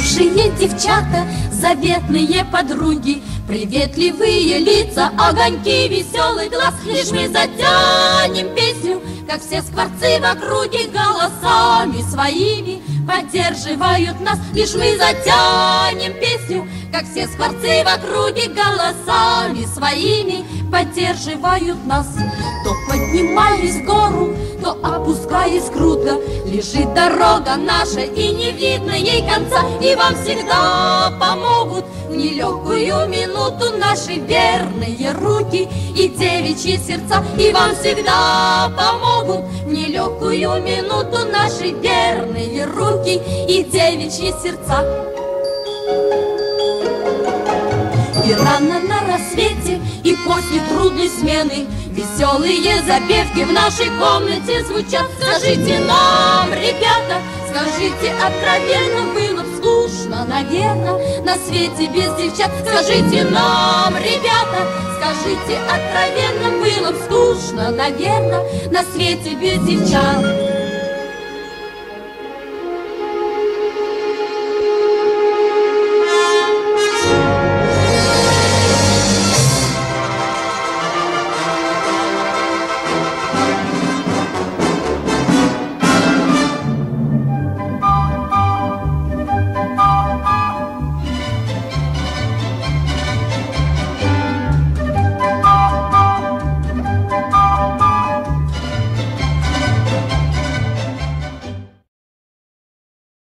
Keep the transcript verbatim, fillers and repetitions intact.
Хорошие девчата, заветные подруги, приветливые лица, огоньки, веселый глаз. Лишь мы затянем песню, как все скворцы в округе, голосами своими поддерживают нас. Лишь мы затянем песню, как все скворцы в округе, голосами своими поддерживают нас. То поднимаясь в гору, то опускаясь круто, лежит дорога наша, и не видно ей конца. И вам всегда помогут в нелегкую минуту наши верные руки и девичьи сердца. И вам всегда помогут в нелегкую минуту наши верные руки и девичьи сердца. И рано на рассвете, и после трудной смены веселые запевки в нашей комнате звучат. Скажите нам, ребята, скажите откровенно, было б скучно, наверно, на свете без девчат. Скажите нам, ребята, скажите откровенно, было б скучно, наверно, на свете без девчат.